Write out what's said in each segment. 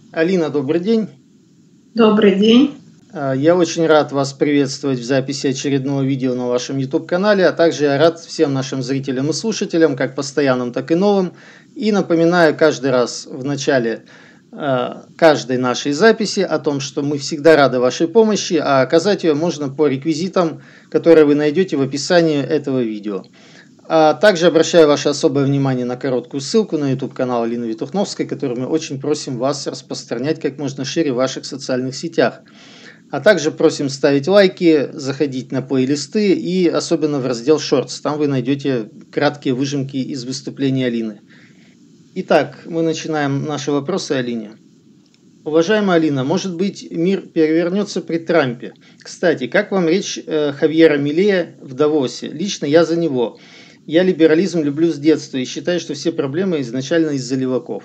Алина, добрый день. Добрый день. Я очень рад вас приветствовать в записи очередного видео на вашем YouTube-канале, а также я рад всем нашим зрителям и слушателям, как постоянным, так и новым. И напоминаю каждый раз в начале каждой нашей записи о том, что мы всегда рады вашей помощи, а оказать ее можно по реквизитам, которые вы найдете в описании этого видео. А также обращаю ваше особое внимание на короткую ссылку на YouTube-канал Алины Витухновской, которую мы очень просим вас распространять как можно шире в ваших социальных сетях. А также просим ставить лайки, заходить на плейлисты и особенно в раздел Shorts. Там вы найдете краткие выжимки из выступления Алины. Итак, мы начинаем наши вопросы Алине. Уважаемая Алина, может быть, мир перевернется при Трампе? Кстати, как вам речь Хавьера Милея в Давосе? Лично я за него. Я либерализм люблю с детства и считаю, что все проблемы изначально из-за леваков.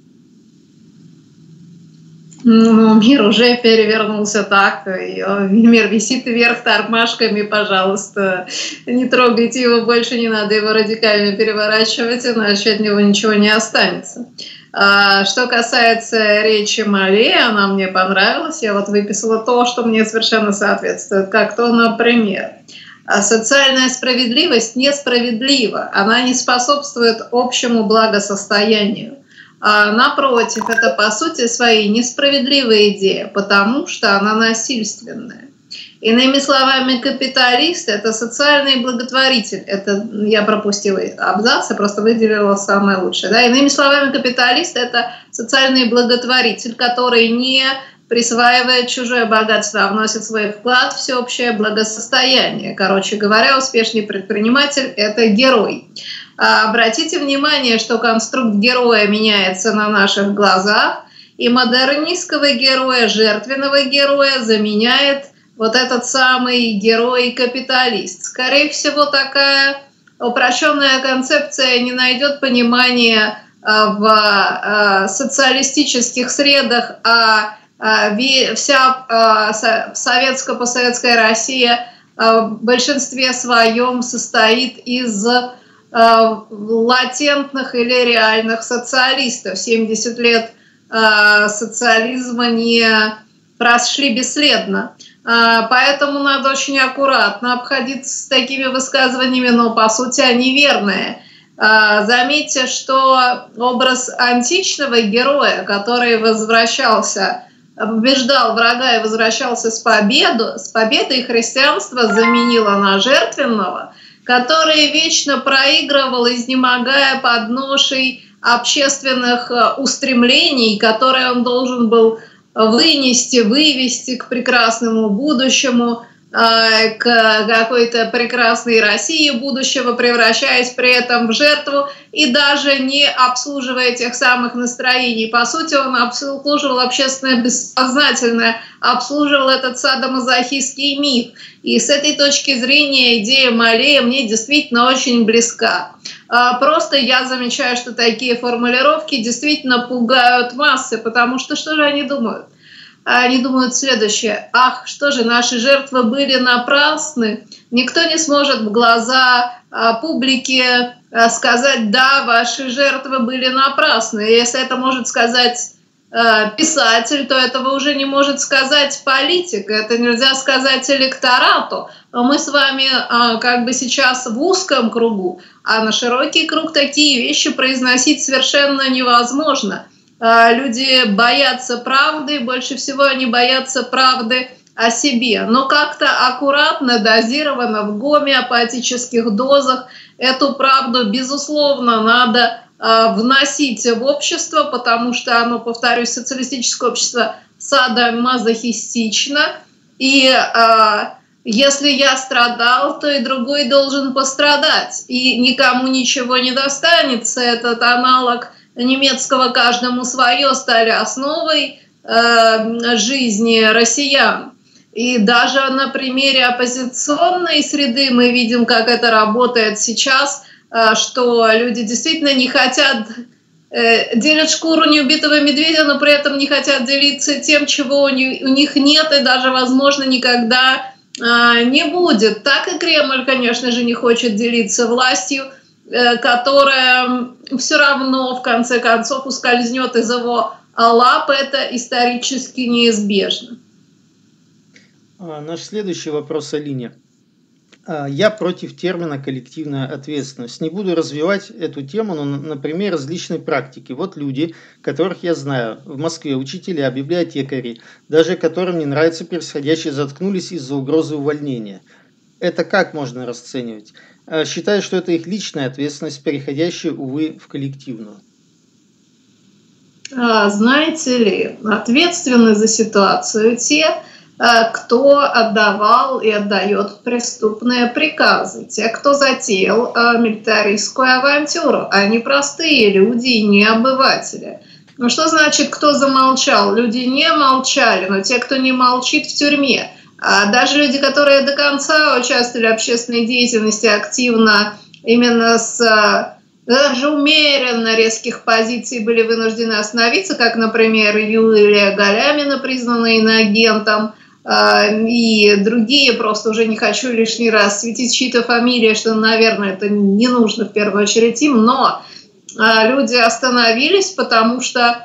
Мир уже перевернулся так, мир висит вверх тормашками, пожалуйста, не трогайте его, больше не надо его радикально переворачивать, иначе от него ничего не останется. Что касается речи Милея, она мне понравилась, я вот выписала то, что мне совершенно соответствует, как то, например, социальная справедливость несправедлива, она не способствует общему благосостоянию. Напротив, это по сути своей несправедливая идея, потому что она насильственная. Иными словами, капиталист – это социальный благотворитель. Это я пропустила абзац, я просто выделила самое лучшее. Да? Иными словами, капиталист – это социальный благотворитель, который не присваивает чужое богатство, а вносит свой вклад в всеобщее благосостояние. Короче говоря, успешный предприниматель – это герой. Обратите внимание, что конструкт героя меняется на наших глазах, и модернистского героя, жертвенного героя заменяет вот этот самый герой-капиталист. Скорее всего, такая упрощенная концепция не найдет понимания в социалистических средах, а вся советско-постсоветская Россия в большинстве своем состоит из латентных или реальных социалистов. 70 лет социализма не прошли бесследно. Поэтому надо очень аккуратно обходиться с такими высказываниями, но по сути они верные. Заметьте, что образ античного героя, который возвращался, побеждал врага и возвращался с победой, христианство заменило на жертвенного, который вечно проигрывал, изнемогая под ношей общественных устремлений, которые он должен был вывести к прекрасному будущему, к какой-то прекрасной России будущего, превращаясь при этом в жертву и даже не обслуживая тех самых настроений. По сути, он обслуживал общественное бессознательное, обслуживал этот садомазохистский миф. И с этой точки зрения идея Милея мне действительно очень близка. Просто я замечаю, что такие формулировки действительно пугают массы, потому что что же они думают? Они думают следующее: ах, что же, наши жертвы были напрасны, никто не сможет в глаза публике сказать: да, ваши жертвы были напрасны. Если это может сказать писатель, то этого уже не может сказать политик, это нельзя сказать электорату. Мы с вами как бы сейчас в узком кругу, а на широкий круг такие вещи произносить совершенно невозможно. Люди боятся правды, больше всего они боятся правды о себе. Но как-то аккуратно, дозированно, в гомеопатических дозах эту правду, безусловно, надо вносить в общество, потому что оно, повторюсь, социалистическое общество садомазохистично. И если я страдал, то и другой должен пострадать. И никому ничего не достанется. Этот аналог немецкого «каждому свое» стали основой жизни россиян. И даже на примере оппозиционной среды мы видим, как это работает сейчас, что люди действительно не хотят делят шкуру неубитого медведя, но при этом не хотят делиться тем, чего у них нет и даже, возможно, никогда не будет. Так и Кремль, конечно же, не хочет делиться властью, которая все равно, в конце концов, ускользнет из его лап это исторически неизбежно. Наш следующий вопрос Алине. Я против термина «коллективная ответственность». Не буду развивать эту тему, но, например, из личной практики. Вот люди, которых я знаю в Москве, учителя, библиотекари, даже которым не нравится происходящее, заткнулись из-за угрозы увольнения. Это как можно расценивать? Считаю, что это их личная ответственность, переходящая, увы, в коллективную. Знаете ли, ответственны за ситуацию те, кто отдавал и отдает преступные приказы, те, кто затеял милитаристскую авантюру, а не простые люди и не обыватели. Ну что значит, кто замолчал? Люди не молчали, но те, кто не молчит, в тюрьме. А даже люди, которые до конца участвовали в общественной деятельности активно, именно с даже умеренно резких позиций были вынуждены остановиться, как, например, Юлия Галямина, признанная иноагентом, и другие, просто уже не хочу лишний раз светить чьи-то фамилии, что, наверное, это не нужно в первую очередь им, но люди остановились, потому что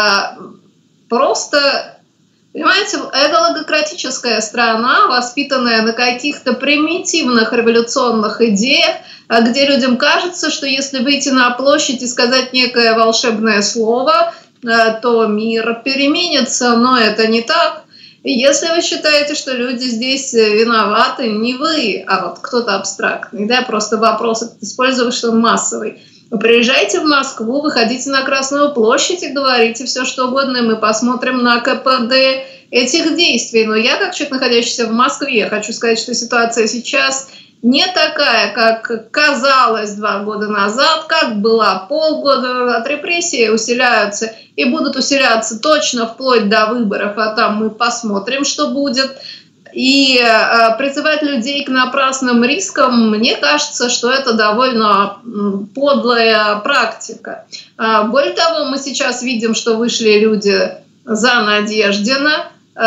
просто, понимаете, это логократическая страна, воспитанная на каких-то примитивных революционных идеях, где людям кажется, что если выйти на площадь и сказать некое волшебное слово, то мир переменится, но это не так. Если вы считаете, что люди здесь виноваты, не вы, а вот кто-то абстрактный, да, просто вопрос использую, что он массовый. Вы приезжайте в Москву, выходите на Красную площадь и говорите все, что угодно, и мы посмотрим на КПД этих действий. Но я, как человек, находящийся в Москве, хочу сказать, что ситуация сейчас не такая, как казалось 2 года назад, как была полгода назад. Репрессии усиляются и будут усиляться точно вплоть до выборов, а там мы посмотрим, что будет. И призывать людей к напрасным рискам, мне кажется, что это довольно подлая практика. Более того, мы сейчас видим, что вышли люди за Надеждина,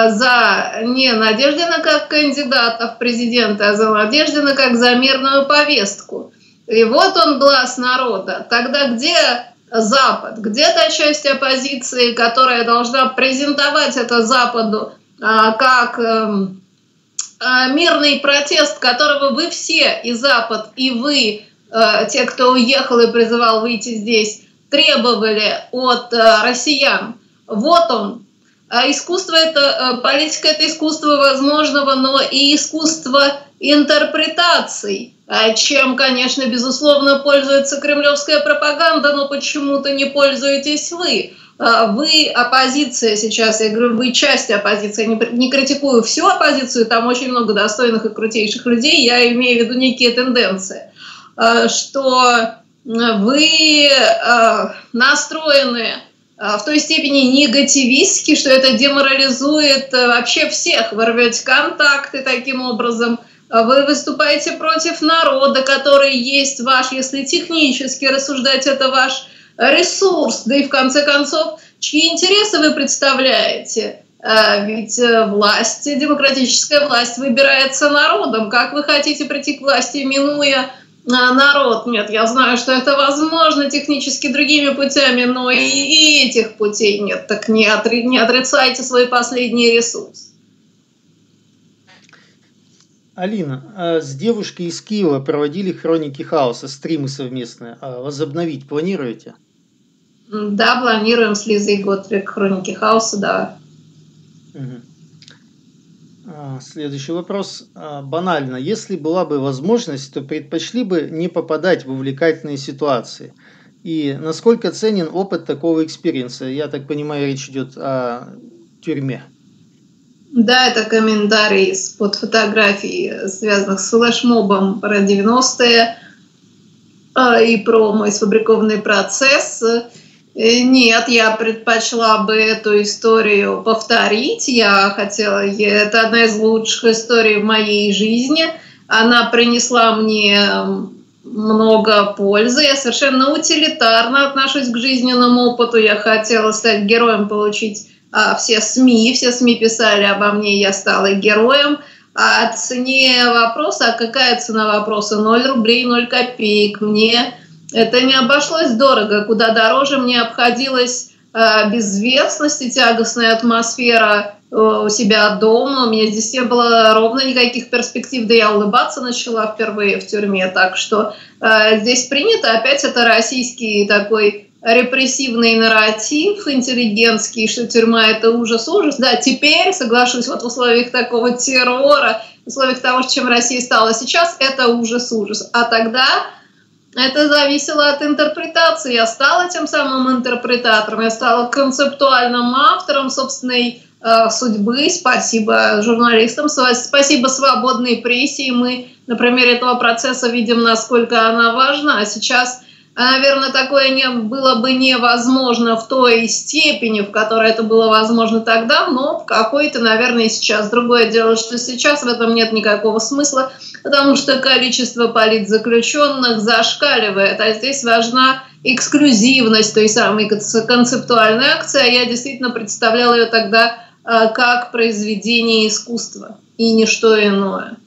не Надеждина как кандидата в президенты, а за Надеждина как за мирную повестку. И вот он глаз народа. Тогда где Запад? Где та часть оппозиции, которая должна презентовать это Западу как мирный протест, которого вы все, и Запад, и вы, те, кто уехал и призывал выйти здесь, требовали от россиян? Вот он. Искусство это, политика это искусство возможного, но и искусство интерпретаций, чем, конечно, безусловно, пользуется кремлевская пропаганда, но почему-то не пользуетесь вы. Вы оппозиция сейчас, я говорю, вы часть оппозиции, не критикую всю оппозицию, там очень много достойных и крутейших людей, я имею в виду некие тенденции, что вы настроены в той степени негативистски, что это деморализует вообще всех. Вы рвете контакты таким образом, вы выступаете против народа, который есть ваш, если технически рассуждать, это ваш ресурс, да и в конце концов, чьи интересы вы представляете? Ведь власть, демократическая власть выбирается народом. Как вы хотите прийти к власти, минуя народ? Нет, я знаю, что это возможно технически другими путями, но и этих путей нет. Так не отрицайте свой последний ресурс. Алина, с девушкой из Киева проводили «Хроники хаоса», стримы совместные. Возобновить планируете? Да, планируем с Лизой Готвик «Хроники хаоса», да. Угу. Следующий вопрос. Банально. Если была бы возможность, то предпочли бы не попадать в увлекательные ситуации? И насколько ценен опыт такого экспириенса? Я так понимаю, речь идет о тюрьме. Да, это комментарий под фотографией, связанных с флешмобом про 90-е и про мой сфабрикованный процесс. Нет, я предпочла бы эту историю повторить. Это одна из лучших историй в моей жизни. Она принесла мне много пользы. Я совершенно утилитарно отношусь к жизненному опыту. Я хотела стать героем, получить все СМИ писали обо мне, я стала героем. О цене вопроса, а какая цена вопроса? 0 рублей, 0 копеек. Мне это не обошлось дорого. Куда дороже мне обходилось безвестность и тягостная атмосфера у себя дома. У меня здесь не было ровно никаких перспектив, да я улыбаться начала впервые в тюрьме. Так что здесь принято, опять это российский такой репрессивный нарратив интеллигентский, что тюрьма – это ужас-ужас. Да, теперь, соглашусь, вот в условиях такого террора, в условиях того, чем Россия стала сейчас, это ужас-ужас. А тогда это зависело от интерпретации. Я стала тем самым интерпретатором, я стала концептуальным автором собственной судьбы. Спасибо журналистам, спасибо свободной прессе. И мы на примере этого процесса видим, насколько она важна. А сейчас, наверное, такое было бы невозможно в той степени, в которой это было возможно тогда, но в какой-то, наверное, и сейчас. Другое дело, что сейчас в этом нет никакого смысла, потому что количество политзаключенных зашкаливает, а здесь важна эксклюзивность той самой концептуальной акции. Я действительно представляла ее тогда как произведение искусства и ничто иное.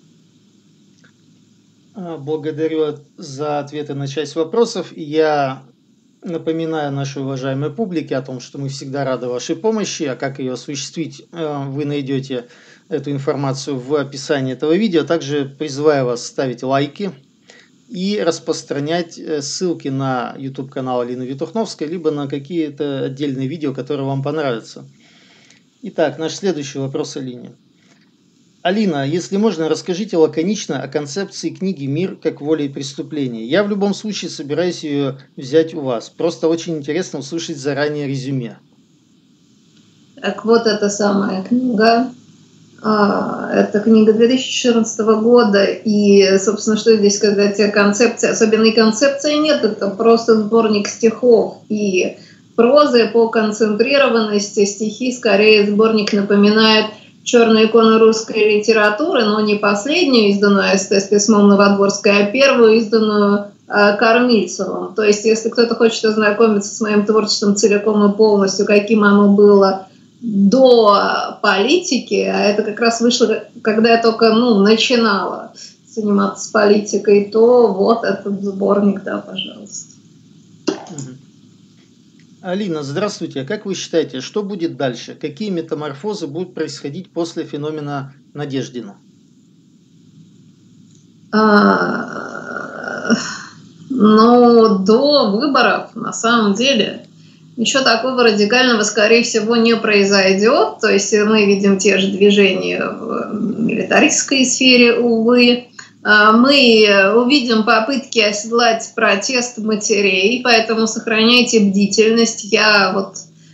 Благодарю за ответы на часть вопросов. Я напоминаю нашей уважаемой публике о том, что мы всегда рады вашей помощи, а как ее осуществить, вы найдете эту информацию в описании этого видео. Также призываю вас ставить лайки и распространять ссылки на YouTube-канал Алины Витухновской, либо на какие-то отдельные видео, которые вам понравятся. Итак, наш следующий вопрос Алине. Алина, если можно, расскажите лаконично о концепции книги «Мир как воля и преступление». Я в любом случае собираюсь ее взять у вас. Просто очень интересно услышать заранее резюме. Так вот, эта самая книга. Это книга 2014 года. И, собственно, что здесь сказать о концепции? Особенной концепции нет. Это просто сборник стихов и прозы по концентрированности. Стихи скорее сборник напоминает черную икону русской литературы, но не последнюю, изданную АСТ с письмом Новодворской, а первую, изданную Кормильцевым. То есть, если кто-то хочет ознакомиться с моим творчеством целиком и полностью, каким оно было до политики, а это как раз вышло, когда я только начинала заниматься политикой, то вот этот сборник, да, пожалуйста. Алина, здравствуйте. Как вы считаете, что будет дальше? Какие метаморфозы будут происходить после феномена Надеждина? До выборов, на самом деле, ничего такого радикального, скорее всего, не произойдет. То есть мы видим те же движения в милитаристской сфере, увы. Мы увидим попытки оседлать протест матерей, поэтому сохраняйте бдительность. Я вот,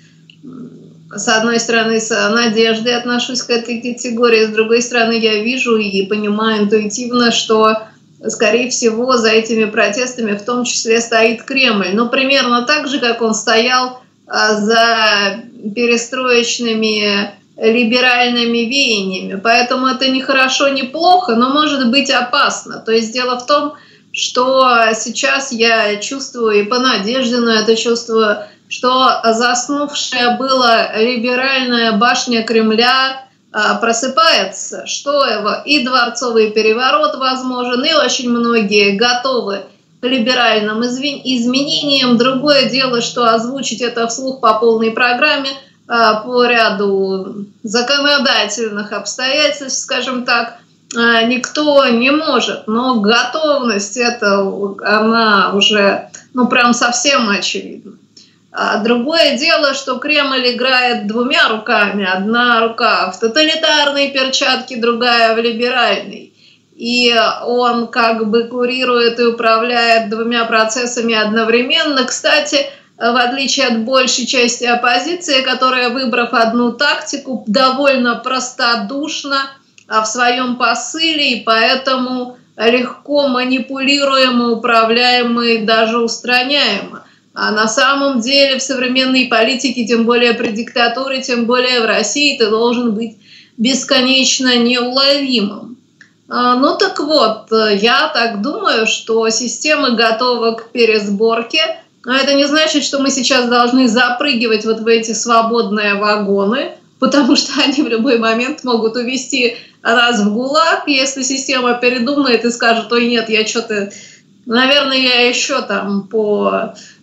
с одной стороны, с надеждой отношусь к этой категории, с другой стороны, я вижу и понимаю интуитивно, что, скорее всего, за этими протестами в том числе стоит Кремль. Но примерно так же, как он стоял за перестроечными либеральными веяниями. Поэтому это не хорошо, не плохо, но может быть опасно. То есть дело в том, что сейчас я чувствую, и по Надеждину это чувствую, что заснувшая была либеральная башня Кремля просыпается, что его и дворцовый переворот возможен, и очень многие готовы к либеральным изменениям. Другое дело, что озвучить это вслух по полной программе по ряду законодательных обстоятельств, скажем так, никто не может. Но готовность это, она уже, прям совсем очевидна. Другое дело, что Кремль играет двумя руками. Одна рука в тоталитарной перчатке, другая в либеральной. И он как бы курирует и управляет двумя процессами одновременно. Кстати, в отличие от большей части оппозиции, которая, выбрав одну тактику, довольно простодушна в своем посыле, и поэтому легко манипулируемо, управляемо и даже устраняемо. А на самом деле в современной политике, тем более при диктатуре, тем более в России, ты должен быть бесконечно неуловимым. Так вот, я так думаю, что система готова к пересборке. Но это не значит, что мы сейчас должны запрыгивать вот в эти свободные вагоны, потому что они в любой момент могут увести нас в ГУЛАГ, если система передумает и скажет: ой, нет, я что-то, наверное, я еще там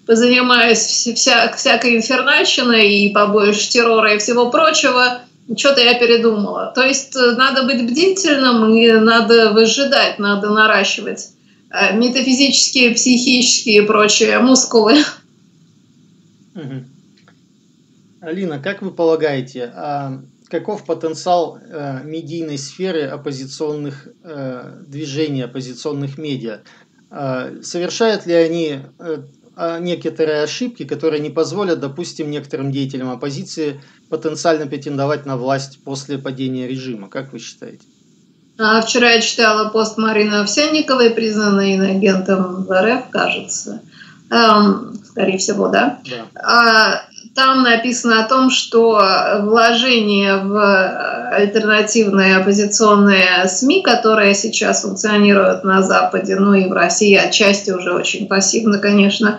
позанимаюсь всякой инфернальщиной и побоюсь террора и всего прочего, что-то я передумала. То есть надо быть бдительным, и надо выжидать, надо наращивать метафизические, психические и прочие мускулы. Алина, как вы полагаете, каков потенциал медийной сферы оппозиционных движений, оппозиционных медиа? Совершают ли они некоторые ошибки, которые не позволят, допустим, некоторым деятелям оппозиции потенциально претендовать на власть после падения режима? Как вы считаете? Вчера я читала пост Марины Овсянниковой, признанной иноагентом в РФ, кажется. Скорее всего, да? Да. Там написано о том, что вложение в альтернативные оппозиционные СМИ, которые сейчас функционируют на Западе, ну и в России отчасти уже очень пассивно, конечно,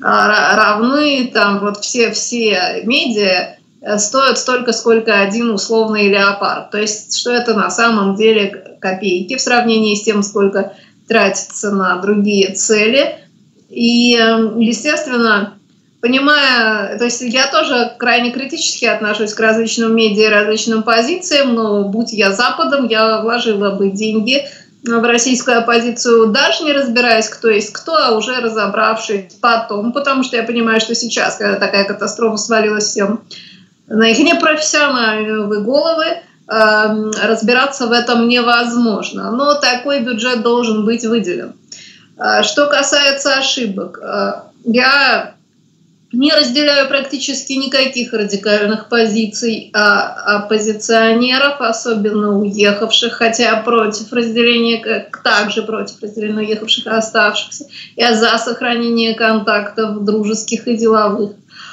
равны. Там вот все медиа стоят столько, сколько один условный леопард. То есть, что это на самом деле копейки в сравнении с тем, сколько тратится на другие цели. И, естественно, понимая, то есть я тоже крайне критически отношусь к различным медиа, различным позициям, но будь я Западом, я вложила бы деньги в российскую оппозицию, даже не разбираясь, кто есть кто, а уже разобравшись потом, потому что я понимаю, что сейчас, когда такая катастрофа свалилась всем на их непрофессиональные головы, разбираться в этом невозможно. Но такой бюджет должен быть выделен. Что касается ошибок, я не разделяю практически никаких радикальных позиций оппозиционеров, особенно уехавших, хотя против разделения, также против разделения уехавших и оставшихся. Я за сохранение контактов дружеских и деловых.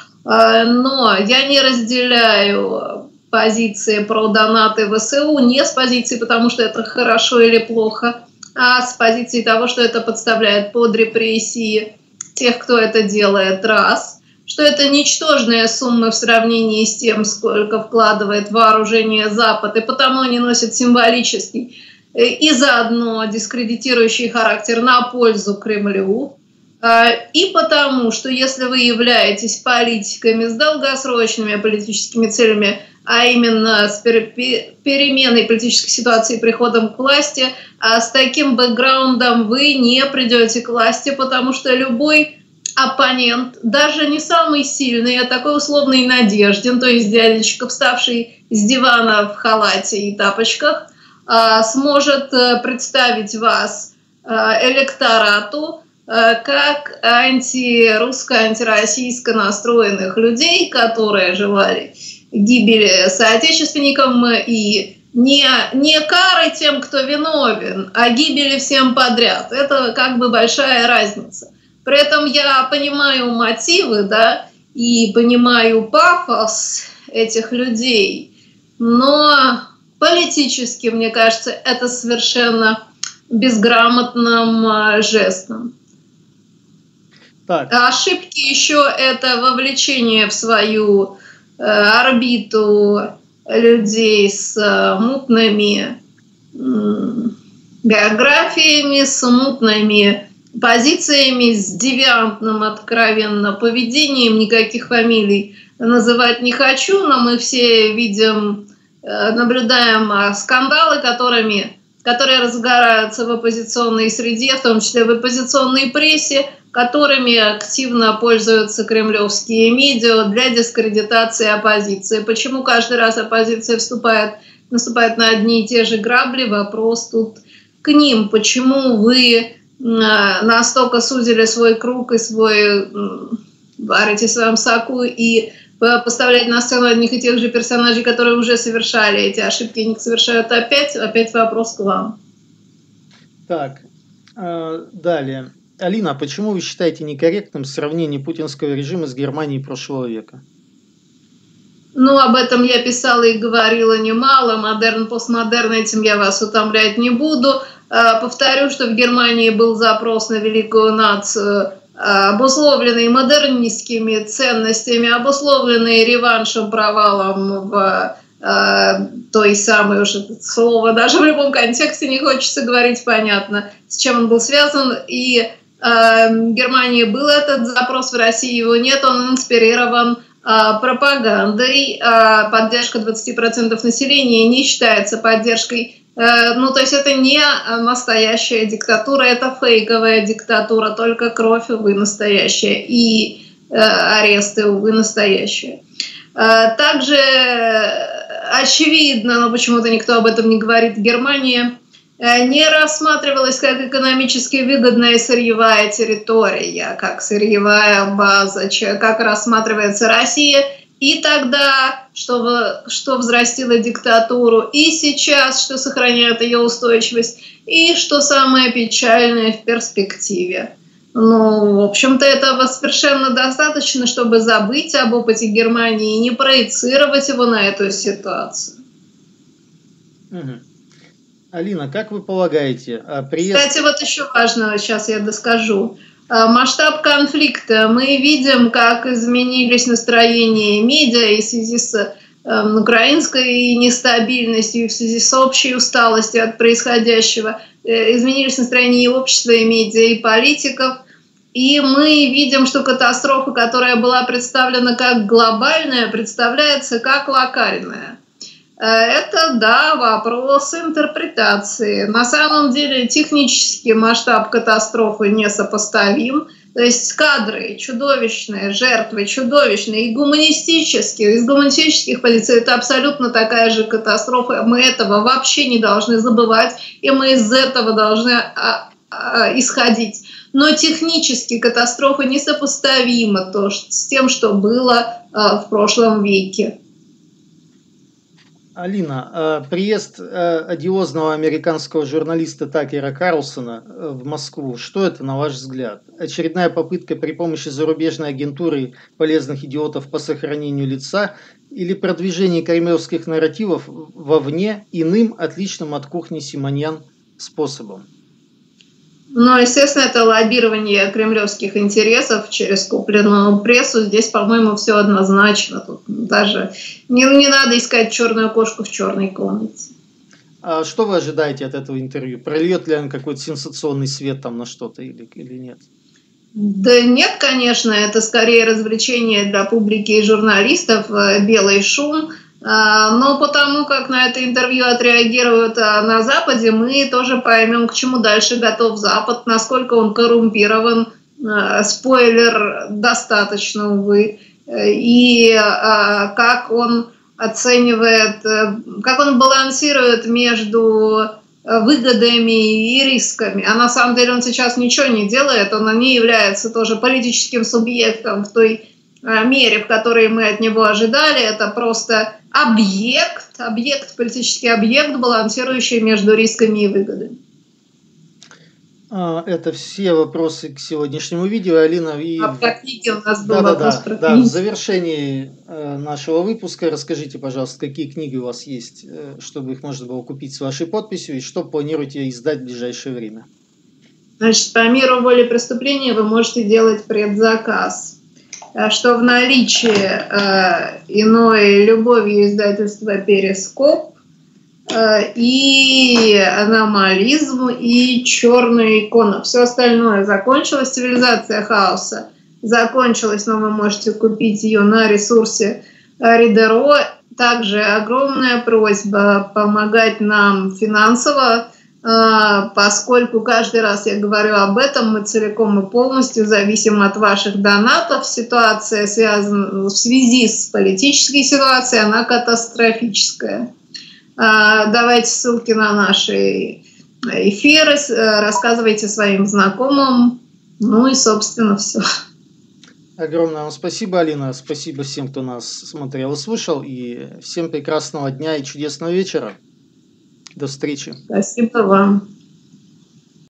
Но я не разделяю позиции про донаты ВСУ, не с позиции, потому что это хорошо или плохо, а с позиции того, что это подставляет под репрессии тех, кто это делает, раз, что это ничтожная сумма в сравнении с тем, сколько вкладывает вооружение Запад, и потому они носят символический и заодно дискредитирующий характер на пользу Кремлю, и потому, что если вы являетесь политиками с долгосрочными политическими целями, а именно с переменой политической ситуации и приходом к власти, а с таким бэкграундом вы не придете к власти, потому что любой оппонент, даже не самый сильный, а такой условный Надеждин, то есть дядечка, вставший с дивана в халате и тапочках, сможет представить вас электорату как антирусско, антироссийско настроенных людей, которые желали гибели соотечественникам и не кары тем, кто виновен, а гибели всем подряд. Это как бы большая разница. При этом я понимаю мотивы, да, и понимаю пафос этих людей, но политически, мне кажется, это совершенно безграмотным жестом. Так. Ошибки еще это вовлечение в свою орбиту людей с мутными биографиями, с мутными позициями, с девиантным откровенно поведением. Никаких фамилий называть не хочу, но мы все видим, наблюдаем скандалы, которые разгораются в оппозиционной среде, в том числе в оппозиционной прессе, которыми активно пользуются кремлевские медиа для дискредитации оппозиции. Почему каждый раз оппозиция наступает на одни и те же грабли? Вопрос тут к ним. Почему вы настолько сузили свой круг и варите в своем соку и поставляете на сцену одних и тех же персонажей, которые уже совершали эти ошибки, и них совершают опять? Опять вопрос к вам. Так, далее. Алина, а почему вы считаете некорректным сравнение путинского режима с Германией прошлого века? Ну, об этом я писала и говорила немало. Модерн, постмодерн, этим я вас утомлять не буду. Повторю, что в Германии был запрос на великую нацию, обусловленный модернистскими ценностями, обусловленный реваншем, провалом в той самой, уж это слово даже в любом контексте не хочется говорить, понятно, с чем он был связан, и В Германии был этот запрос, в России его нет, он инспирирован пропагандой. Поддержка 20% населения не считается поддержкой. Ну, то есть это не настоящая диктатура, это фейковая диктатура, только кровь, увы, настоящая, и аресты, увы, настоящие. Также очевидно, но почему-то никто об этом не говорит, Германия не рассматривалась как экономически выгодная сырьевая территория, как сырьевая база, как рассматривается Россия и тогда, что взрастило диктатуру, и сейчас, что сохраняет ее устойчивость, и, что самое печальное, в перспективе. Ну, в общем-то, этого совершенно достаточно, чтобы забыть об опыте Германии и не проецировать его на эту ситуацию. Алина, как вы полагаете, Кстати, вот еще важно, сейчас я доскажу. Масштаб конфликта. Мы видим, как изменились настроения медиа и в связи с украинской нестабильностью, и в связи с общей усталостью от происходящего. Изменились настроения и общества, и медиа, и политиков. И мы видим, что катастрофа, которая была представлена как глобальная, представляется как локальная. Это, да, вопрос интерпретации. На самом деле технический масштаб катастрофы несопоставим. То есть кадры чудовищные, жертвы чудовищные, и гуманистические, из гуманистических позиций это абсолютно такая же катастрофа. Мы этого вообще не должны забывать, и мы из этого должны исходить. Но технически катастрофа несопоставима с тем, что было в прошлом веке. Алина, приезд одиозного американского журналиста Такера Карлсона в Москву, что это, на ваш взгляд? Очередная попытка при помощи зарубежной агентуры полезных идиотов по сохранению лица или продвижение кремлевских нарративов вовне иным, отличным от кухни Симоньян способом? Ну, естественно, это лоббирование кремлевских интересов через купленную прессу. Здесь, по-моему, все однозначно. Тут даже не надо искать черную кошку в черной комнате. А что вы ожидаете от этого интервью? Прольет ли он какой-то сенсационный свет там на что-то или нет? Да нет, конечно, это скорее развлечение для публики и журналистов, белый шум. Но потому как на это интервью отреагируют на Западе, мы тоже поймем, к чему дальше готов Запад, насколько он коррумпирован. Спойлер достаточно, увы. И как он оценивает, как он балансирует между выгодами и рисками. А на самом деле он сейчас ничего не делает, он не является тоже политическим субъектом в той мере, в которой мы от него ожидали. Это просто политический объект, балансирующий между рисками и выгодами. Это все вопросы к сегодняшнему видео, Алина. Про книги у нас был вопрос про книги. В завершении нашего выпуска расскажите, пожалуйста, какие книги у вас есть, чтобы их можно было купить с вашей подписью, и что планируете издать в ближайшее время? Значит, по миру воли преступления вы можете делать предзаказ. Что в наличии иной любовью издательства «Перископ», и аномализм, и черная икона. Все остальное закончилось. Цивилизация хаоса закончилась, но вы можете купить ее на ресурсе Ридеро. Также огромная просьба помогать нам финансово, поскольку каждый раз я говорю об этом, мы целиком и полностью зависим от ваших донатов. Ситуация связана в связи с политической ситуацией, она катастрофическая. Давайте ссылки на наши эфиры, рассказывайте своим знакомым, ну и, собственно, все. Огромное вам спасибо, Алина, спасибо всем, кто нас смотрел и слушал, и всем прекрасного дня и чудесного вечера. До встречи. Спасибо вам.